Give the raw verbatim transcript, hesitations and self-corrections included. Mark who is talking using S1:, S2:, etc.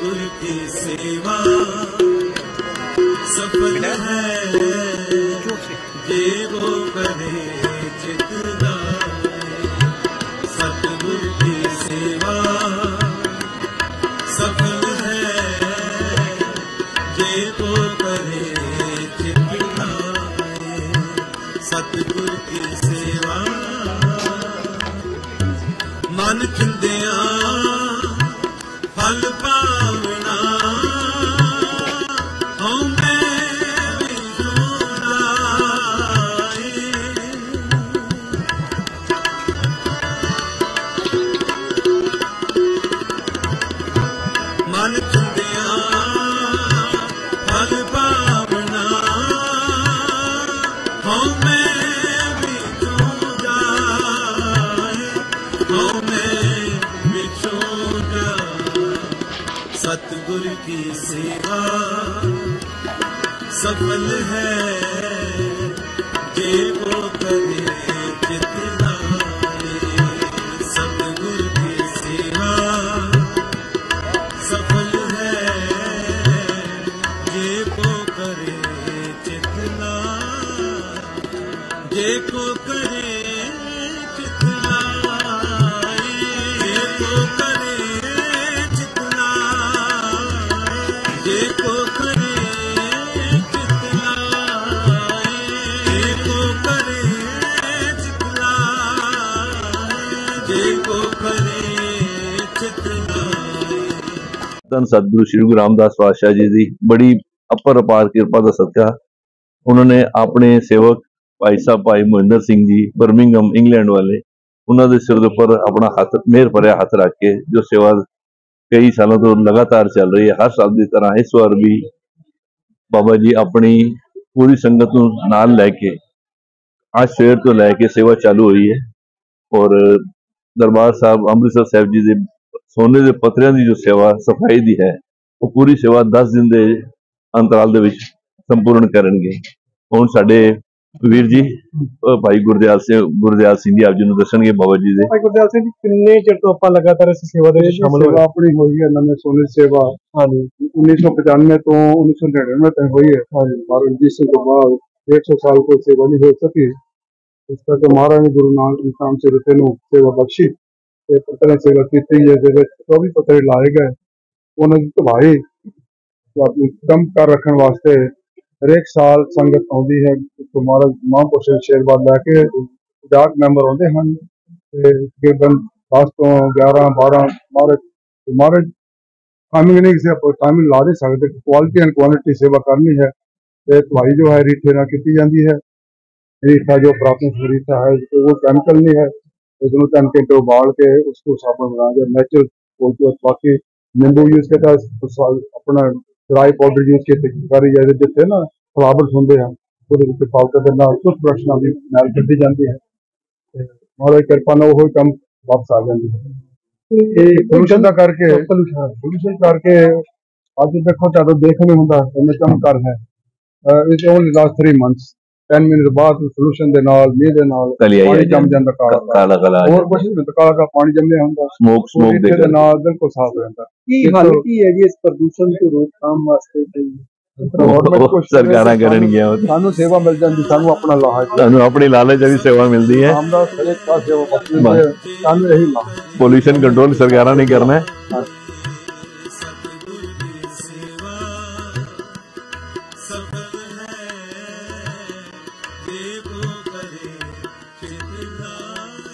S1: सतगुर की सेवा सफल है जे वो करे चित लाए। सतगुर की सेवा सफल है जे वो करे चित लाए। सतगुर की सेवा मन खिंदिया फल पावना हों मैं भी सुनाए। मन खिंदिया फल पावना हों मैं भी सुनाए। हों मैं भी सुनाए। सतगुर की सेवा सफल है जे वो करे चित लाए। सतगुर की सेवा सफल है जे वो करे चित लाए। जे को करे चित लाए। जे को करे चित लाए। जे को करे चित लाए। जे को करे चित लाए। जे को करे चित लाए।
S2: ਧੰਨ सतगुरु श्री गुरु रामदास पातशाह जी की बड़ी अपर अपार कृपा का सदका उन्होंने अपने सेवक भाई साहब भाई मोहिंदर सिंह जी बर्मिंघम इंग्लैंड वाले उन्होंने सिर के उपर अपना हाथ मेहर भरिया हाथ रख के जो सेवा कई सालों तो लगातार चल रही है। हर साल की तरह इस बार भी बाबा जी अपनी पूरी संगत नूं नाल लैके आज सवेर तो लैके सेवा चालू हुई है। और दरबार साहब अमृतसर साहब जी के सोने के पत्रियां की जो सेवा सफाई की है वो पूरी सेवा दस दिन के अंतराल दे विच संपूर्ण करनगे। हुण साडे वीर जी भाई गुरदयाल सिंह गुरदयाल सिंह जी आप जी नूं दसणगे बाबा जी दे।
S3: भाई गुरदयाल सिंह जी किन्ने चिर तो आपां लगातार इस सेवा दे विच शामिल होए?
S4: अपनी हुई है नवे सोने सेवा
S3: हाँ जी
S4: उन्नीस सौ पचानवे तो उन्नीस सौ निन्यानवे तक हुई है। महाराज रणजीत सिंह के बाद डेढ़ सौ साल को सेवा नहीं हो सकी। इस करके महाराज ने गुरु नानक नाम से रते नूं सेवा बख्शी ते पत्रे सेवा की चौबीस पत्रे लाए गए। उन्होंने दवाई कम कर रखने वास्ते हर एक साल संगत आती है। तो महाराज महापुरुष आशीर्वाद लैके डाक मैंबर आते हैं तकरीबन दस तो ग्यारह बारह महाराज महाराज टाइमिंग नहीं किसी टाइमिंग ला नहीं सकते। क्वालिटी एंड क्वांटिटी सेवा करनी है। दवाई जो है रीठे ना की जाती है। रीठा जो प्राथमिक रीठा है वो केमिकल नहीं है। इसमें तीन घंटे उबाल के उसको साबुन बना के नेचुरल बाकी नींबू यूज किया अपना ड्राई पाउडर यूज किए करी जाए जितने ना फ्लावर्स होंगे हैं वो पाउडर के नाल टूथब्रश नाल भी मैल कड्डी जाती है। महाराज कृपा नाल वो कम वापस आ जाती है। पोल्यूशन का करके पोल्यूशन करके अज देखो तो देख नहीं होंगे इन्हें चमत्कार है। It's only last three months ten minute बाद सोल्यूशन दे नाल मीह दे नाल पानी जम जांदा काला काला काला और कुछ नहीं काला का पानी जमने हुंदा स्मोक स्मोक दे नाल बिल्कुल साफ हो जांदा।
S3: की हल की है जी इस प्रदूषण को रोकथाम वास्ते?
S2: सरकारां करनगियां
S4: सानू सेवा मिल जांदी सानू अपना लालच
S2: सानू अपनी लालच भी सेवा मिलती है।
S4: रामदास हर एक पास सेवा बख्शदी है सानू यही लाभ
S2: पोल्यूशन कंट्रोल सरकारां ने करना है।
S1: सफल है जे वो करे